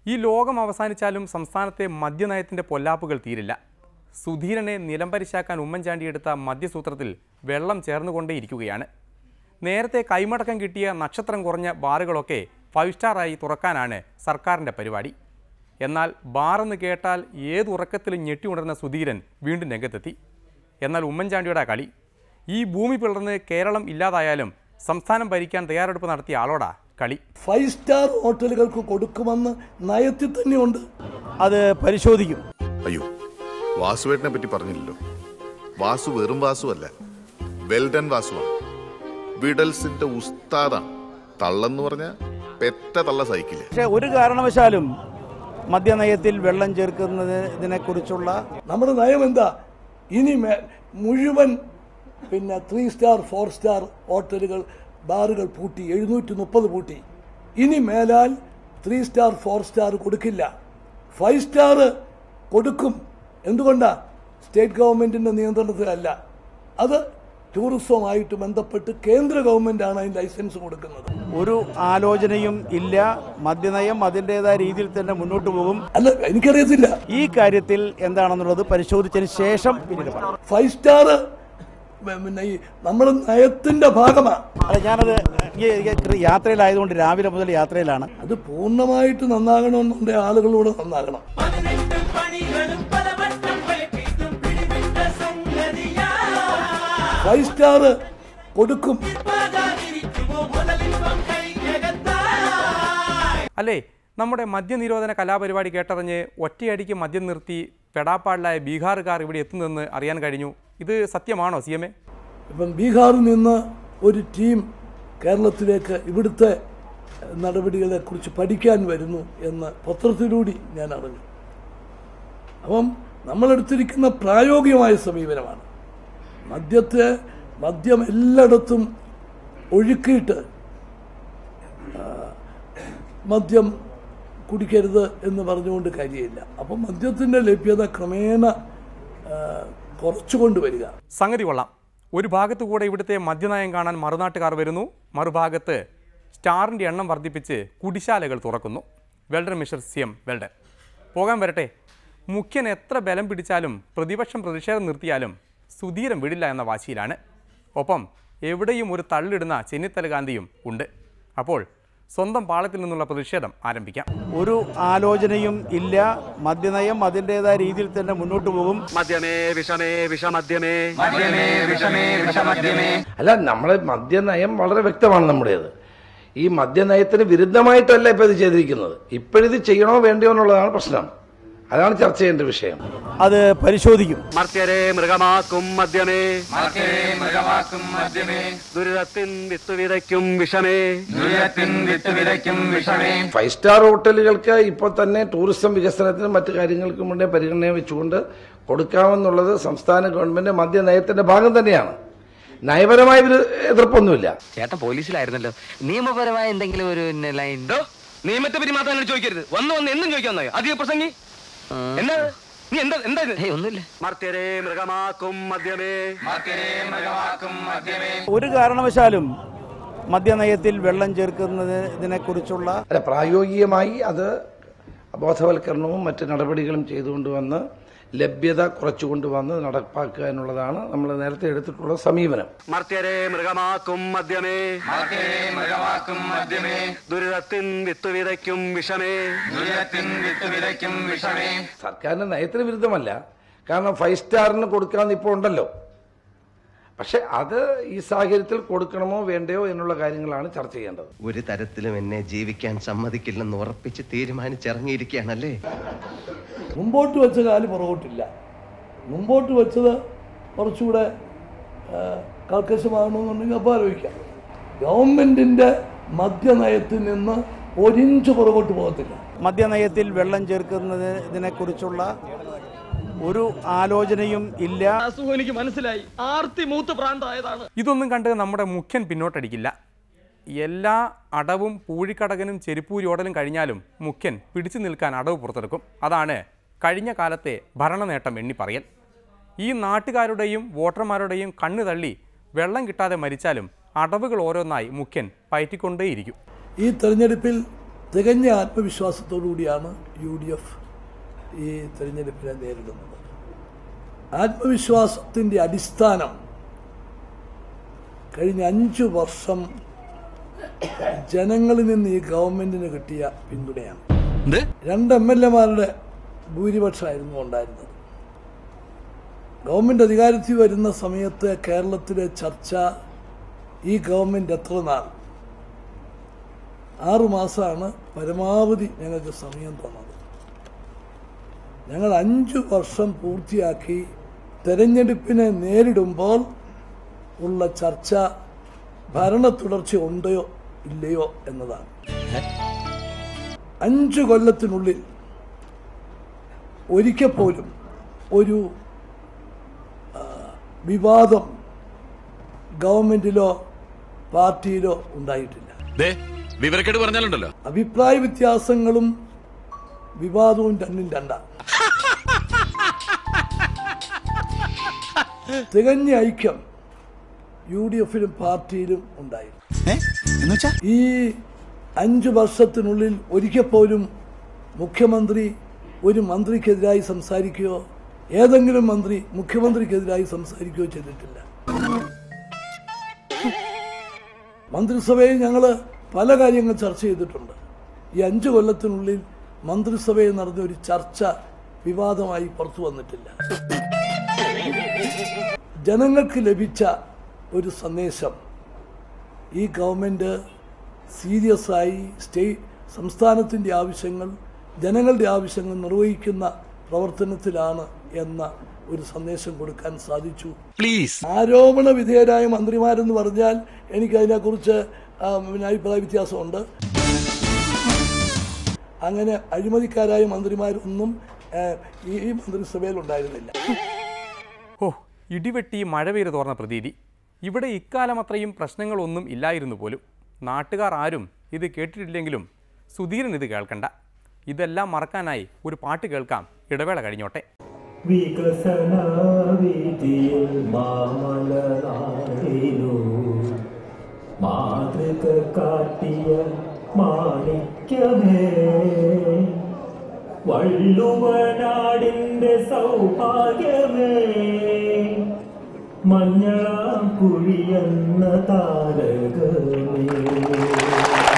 ഈ ലോകം അവസാനിച്ചാലും സംസ്ഥാനത്തെ മദ്യനയത്തിൻ്റെ പൊല്ലാപ്പുകൾ തീരില്ല. സുധീരനെ നിലംപരിശാക്കാൻ ഉമ്മൻചാണ്ടി എടുത്ത മദ്യസൂത്രത്തിൽ വെള്ളം ചേർന്നുകൊണ്ടേയിരിക്കുകയാണ്. നേരത്തെ കൈമടക്കം കിട്ടിയ നക്ഷത്രം കുറഞ്ഞ ബാറുകളൊക്കെ 5 സ്റ്റാറായി തുറക്കാനാണ് സർക്കാരിൻ്റെ പരിപാടി. എന്നാൽ ബാറെന്ന് കേട്ടാൽ ഏത് ഉറക്കത്തിലും ഞെട്ടി ഉണർന്ന സുധീരൻ വീണ്ടും രംഗത്തെത്തി. എന്നാൽ ഉമ്മൻചാണ്ടിയുടെ കളി. ഈ ഭൂമി പിളർന്ന് കേരളം ഇല്ലാതായാലും സംസ്ഥാനം ഭരിക്കാൻ തയ്യാറെടുപ്പ് നടത്തിയ ആളോടാ കളി. 5 സ്റ്റാർ ഹോട്ടലുകൾക്ക് കൊടുക്കുമെന്ന് നയത്തിൽ തന്നെയുണ്ട്. അത് പരിശോധിക്കും. അയ്യോ, വാസുവേട്ടനെ പറ്റി പറഞ്ഞില്ലല്ലോ. വാസു വെറും വാസു അല്ല, വെൽഡൻ വാസുവാണ്. വിഡൽസിന്റെ ഉസ്താദാണ്. തള്ളെന്ന് പറഞ്ഞ പെറ്റ തള്ള സൈക്കിള്. പക്ഷേ ഒരു കാരണവശാലും മദ്യനയത്തിൽ വെള്ളം ചേർക്കുന്നതിനെ കുറിച്ചുള്ള നമ്മുടെ നയം എന്താ? ഇനി മുഴുവൻ 3 സ്റ്റാർ 4 സ്റ്റാർ ഹോട്ടലുകൾ ബാറുകൾ പൂട്ടി, 730 പൂട്ടി. ഇനി മേലാൽ 3 സ്റ്റാർ 4 സ്റ്റാർ കൊടുക്കില്ല, 5 സ്റ്റാർ കൊടുക്കും. എന്തുകൊണ്ടാ? സ്റ്റേറ്റ് ഗവൺമെന്റിന്റെ നിയന്ത്രണത്തിലല്ല, അത് ടൂറിസവുമായിട്ട് ബന്ധപ്പെട്ട് കേന്ദ്ര ഗവൺമെന്റാണ് അതിന് ലൈസൻസ് കൊടുക്കുന്നത്. ഒരു ആലോചനയും ഇല്ല. മദ്യനയം അതിൻ്റെതായ രീതിയിൽ തന്നെ മുന്നോട്ട് പോകും. അല്ല, എനിക്കറിയത്തില്ല ഈ കാര്യത്തിൽ എന്താണെന്നുള്ളത് പരിശോധിച്ചതിന് ശേഷം 5 സ്റ്റാർ നമ്മുടെ നയത്തിന്റെ ഭാഗമാണ്. അല്ല, ഞാനത് യാത്രയിലായതുകൊണ്ട് രാവിലെ മുതൽ യാത്രയിലാണ്. അത് പൂർണ്ണമായിട്ട് നന്നാകണമെന്നുണ്ടെങ്കിൽ ആളുകളോട് നന്നാകണം. 5 സ്റ്റാർ കൊടുക്കും. അല്ലേ, നമ്മുടെ മദ്യനിരോധന കലാപരിപാടി കേട്ടറിഞ്ഞ് ഒറ്റയടിക്ക് മദ്യം നിർത്തി പെടാപ്പാടിലായ ബീഹാറുകാർ ഇവിടെ എത്തുന്നതെന്ന് അറിയാൻ കഴിഞ്ഞു. ഇത് സത്യമാണോ CMA? ഇപ്പം ബീഹാറിൽ നിന്ന് ഒരു ടീം കേരളത്തിലേക്ക് ഇവിടുത്തെ നടപടികളെ കുറിച്ച് പഠിക്കാൻ വരുന്നു എന്ന് പത്രത്തിലൂടെ ഞാൻ അറിഞ്ഞു. അപ്പം നമ്മളെടുത്തിരിക്കുന്ന പ്രായോഗികമായ സമീപനമാണ്. മദ്യം എല്ലായിടത്തും ഒഴുക്കിയിട്ട് മദ്യം കുടിക്കരുത് എന്ന് പറഞ്ഞുകൊണ്ട് കാര്യമില്ല. അപ്പം മദ്യത്തിൻ്റെ ലഭ്യത ക്രമേണ കുറച്ചുകൊണ്ടുവരിക. സംഗതി കൊള്ളാം. ഒരു ഭാഗത്ത് കൂടെ ഇവിടുത്തെ മദ്യനയം കാണാൻ മറുനാട്ടുകാർ വരുന്നു, മറുഭാഗത്ത് സ്റ്റാറിൻ്റെ എണ്ണം വർദ്ധിപ്പിച്ച് കുടിശാലകൾ തുറക്കുന്നു. Well done mister CM well done. പോകാൻ വരട്ടെ. മുഖ്യൻ എത്ര ബലം പിടിച്ചാലും പ്രതിപക്ഷം പ്രതിഷേധം നിർത്തിയാലും സുധീരൻ വിടില്ല എന്ന വാശിയിലാണ്. ഒപ്പം എവിടെയും ഒരു തള്ളിടുന്ന ചെന്നിത്തല ഗാന്ധിയും ഉണ്ട്. അപ്പോൾ സ്വന്തം പാളത്തിൽ നിന്നുള്ള പ്രതിഷേധം ആരംഭിക്കാം. ഒരു ആലോചനയും ഇല്ല. മദ്യനയം അതിൻ്റെതായ രീതിയിൽ തന്നെ മുന്നോട്ട് പോകും. അല്ല, നമ്മളെ മദ്യനയം വളരെ വ്യക്തമാണ് നമ്മുടേത്. ഈ മദ്യനയത്തിന് വിരുദ്ധമായിട്ടല്ല ഇപ്പൊ ഇത് ചെയ്തിരിക്കുന്നത്. ഇപ്പോഴിത് ചെയ്യണോ വേണ്ടയോ എന്നുള്ളതാണ് പ്രശ്നം. അതാണ് ചർച്ച ചെയ്യേണ്ട വിഷയം. അത് പരിശോധിക്കും. മൃഗമാക്കും മദ്യമേ, ദുരിതത്തിൻ വിത്ത് വിതയ്ക്കും വിഷമേ, 5 സ്റ്റാർ ഹോട്ടലുകൾക്ക് ഇപ്പോൾ തന്നെ ടൂറിസം വികസനത്തിനും മറ്റു കാര്യങ്ങൾക്കും വേണ്ടി പരിഗണന വെച്ചുകൊണ്ട് കൊടുക്കാമെന്നുള്ളത് സംസ്ഥാന ഗവൺമെന്റ് മദ്യനയത്തിന്റെ ഭാഗം തന്നെയാണ്. നയപരമായ ഒരു എതിർപ്പൊന്നുമില്ല. ചേട്ടൻ പോലീസിലായിരുന്നല്ലോ, നിയമപരമായ എന്തെങ്കിലും ഒരു നിയമത്തെ പറ്റി മാത്രം ചോദിക്കരുത്. വന്ന് എന്നും ചോദിക്കാന്നോ അധിക പ്രസംഗി? എന്താ നീ എന്താ ഒന്നുമില്ല. മൃഗമാക്കും മദ്യമേ. ഒരു കാരണവശാലും മദ്യനയത്തിൽ വെള്ളം ചേർക്കുന്നതിനെ കുറിച്ചുള്ള പ്രായോഗികമായി അത് ബോധവൽക്കരണവും മറ്റ് നടപടികളും ചെയ്തുകൊണ്ടുവന്ന് ലഭ്യത കുറച്ചുകൊണ്ടുവന്ന് നടപ്പാക്കുക എന്നുള്ളതാണ് നമ്മൾ നേരത്തെ എടുത്തിട്ടുള്ള സമീപനം. മൃഗമാക്കും മദ്യമേ, ദുരിതത്തിൻ വിത്ത് വിതയ്ക്കും വിഷമേ, സർക്കാരിന്റെ നയത്തിന് വിരുദ്ധമല്ല. കാരണം 5 സ്റ്റാറിന് കൊടുക്കാന്ന് ഇപ്പോൾ ഉണ്ടല്ലോ. പക്ഷെ അത് ഈ സാഹചര്യത്തിൽ കൊടുക്കണമോ വേണ്ടയോ എന്നുള്ള കാര്യങ്ങളാണ് ചർച്ച ചെയ്യേണ്ടത്. ഒരു തരത്തിലും എന്നെ ജീവിക്കാൻ സമ്മതിക്കില്ലെന്ന് ഉറപ്പിച്ച് തീരുമാനിച്ചിറങ്ങിയിരിക്കുകയാണല്ലേ. മുമ്പോട്ട് വെച്ച കാല് പുറകോട്ടില്ല. മുമ്പോട്ട് വെച്ചത് കുറച്ചുകൂടെ കർക്കശമാകണമെന്നുണ്ടെങ്കിൽ അപ്പോൾ ആലോചിക്കാം. ഗവൺമെന്റിന്റെ മദ്യനയത്തിൽ നിന്ന് 1 ഇഞ്ച് പുറകോട്ട് പോകത്തില്ല. മദ്യനയത്തിൽ വെള്ളം ചേർക്കുന്നതിനെ കുറിച്ചുള്ള ഒരു ആലോചനയും ഇല്ല. എനിക്ക് മനസ്സിലായി, ആർത്തി മൂത്ത് പ്രാന്തായതാണ്. ഇതൊന്നും കണ്ട് നമ്മുടെ മുഖ്യൻ പിന്നോട്ടടിക്കില്ല. എല്ലാ അടവും പൂഴിക്കടകനും ചെരുപ്പൂരി ഓടലും കഴിഞ്ഞാലും മുഖ്യൻ പിടിച്ചു നിൽക്കാൻ അടവ് പുറത്തെടുക്കും. അതാണ് കഴിഞ്ഞ കാലത്തെ ഭരണനേട്ടം എണ്ണിപ്പറയൽ. ഈ നാട്ടുകാരുടെയും വോട്ടർമാരുടെയും കണ്ണു തള്ളി വെള്ളം കിട്ടാതെ മരിച്ചാലും അടവുകൾ ഓരോന്നായി മുഖ്യൻ പയറ്റിക്കൊണ്ടേയിരിക്കും. ഈ തെരഞ്ഞെടുപ്പിൽ തികഞ്ഞ ആത്മവിശ്വാസത്തോടുകൂടിയാണ് UDF ഈ തെരഞ്ഞെടുപ്പിനെ നേരിടുന്നത്. ആത്മവിശ്വാസത്തിൻ്റെ അടിസ്ഥാനം കഴിഞ്ഞ 5 വർഷം ജനങ്ങളിൽ നിന്ന് ഈ ഗവൺമെന്റിന് കിട്ടിയ പിന്തുണയാണ്. 2 MLA-മാരുടെ ഭൂരിപക്ഷമായിരുന്നു ഉണ്ടായിരുന്നത്. ഗവൺമെന്റ് അധികാരത്തിൽ വരുന്ന സമയത്ത് കേരളത്തിലെ ചർച്ച ഈ ഗവൺമെന്റ് എത്ര നാൾ, 6 മാസമാണ് പരമാവധി ഞങ്ങൾക്ക് സമയം തന്നത്. ഞങ്ങൾ 5 വർഷം പൂർത്തിയാക്കി തെരഞ്ഞെടുപ്പിനെ നേരിടുമ്പോൾ ഉള്ള ചർച്ച ഭരണ തുടർച്ച ഉണ്ടോ ഇല്ലയോ എന്നതാണ്. 5 കൊല്ലത്തിനുള്ളിൽ ഒരിക്കൽ പോലും ഒരു വിവാദം ഗവൺമെന്റിലോ പാർട്ടിയിലോ ഉണ്ടായിട്ടില്ല. വിവരക്കേട് പറഞ്ഞാലുണ്ടല്ലോ, അഭിപ്രായ വ്യത്യാസങ്ങളും വിവാദവും രണ്ടും രണ്ടാണ്. തികഞ്ഞ ഐക്യം UDF-ലും പാർട്ടിയിലും ഉണ്ടായിരുന്നു. ഈ 5 വർഷത്തിനുള്ളിൽ ഒരിക്കൽ പോലും മുഖ്യമന്ത്രി ഒരു മന്ത്രിക്കെതിരായി സംസാരിക്കുകയോ ഏതെങ്കിലും മന്ത്രി മുഖ്യമന്ത്രിക്കെതിരായി സംസാരിക്കുകയോ ചെയ്തിട്ടില്ല. മന്ത്രിസഭയിൽ ഞങ്ങൾ പല കാര്യങ്ങൾ ചർച്ച ചെയ്തിട്ടുണ്ട്. ഈ 5 കൊല്ലത്തിനുള്ളിൽ മന്ത്രിസഭയിൽ നടന്ന ഒരു ചർച്ച വിവാദമായി പുറത്തു വന്നിട്ടില്ല. ജനങ്ങൾക്ക് ലഭിച്ച ഒരു സന്ദേശം, ഈ ഗവൺമെന്റ് സീരിയസ് ആയി സംസ്ഥാനത്തിന്റെ ആവശ്യങ്ങൾ, ജനങ്ങളുടെ ആവശ്യങ്ങൾ നിർവഹിക്കുന്ന പ്രവർത്തനത്തിലാണ് എന്ന ഒരു സന്ദേശം കൊടുക്കാൻ സാധിച്ചു. പ്ലീസ്. ആരോപണ വിധേയരായ മന്ത്രിമാരെന്ന് പറഞ്ഞാൽ എനിക്ക് അതിനെക്കുറിച്ച് അഭിപ്രായ വ്യത്യാസമുണ്ട്. അങ്ങനെ അഴിമതിക്കാരായ മന്ത്രിമാരൊന്നും ഈ മന്ത്രിസഭയിൽ ഉണ്ടായിരുന്നില്ല. ഇടിവെട്ടി മഴ പെയ്ത് തോർന്ന പ്രതീതി. ഇവിടെ ഇക്കാലം അത്രയും പ്രശ്നങ്ങളൊന്നും ഇല്ലായിരുന്നു പോലും. നാട്ടുകാർ ആരും ഇത് കേട്ടിട്ടില്ലെങ്കിലും സുധീരൻ ഇത് കേൾക്കണ്ട. ഇതെല്ലാം മറക്കാനായി ഒരു പാട്ട് കേൾക്കാം. ഇടവേള കഴിഞ്ഞോട്ടെ. വികസന വീതിയിൽ മാമലനാടിലോ മാതൃക കാട്ടിയ മാണിക്യമേ, വള്ളുവനാടിന്റെ സൗഭാഗ്യമേ, മഞ്ഞളാം കുഴിയെന്ന താരകമേ.